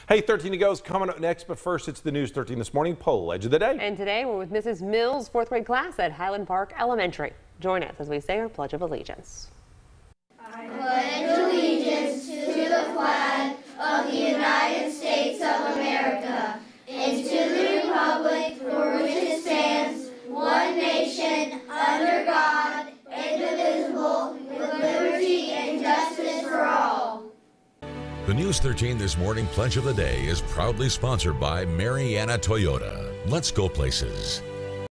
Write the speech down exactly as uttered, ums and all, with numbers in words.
Hey, thirteen to go is coming up next, but first it's the News thirteen This Morning poll edge of the day. And today we're with Missus Mills' fourth grade class at Hiland Park Elementary. Join us as we say our Pledge of Allegiance. I pledge allegiance to the flag of the United States of America and to the republic for which it stands, one nation, under God, indivisible, with liberty and justice for all. The News thirteen This Morning Pledge of the Day is proudly sponsored by Mariana Toyota. Let's go places.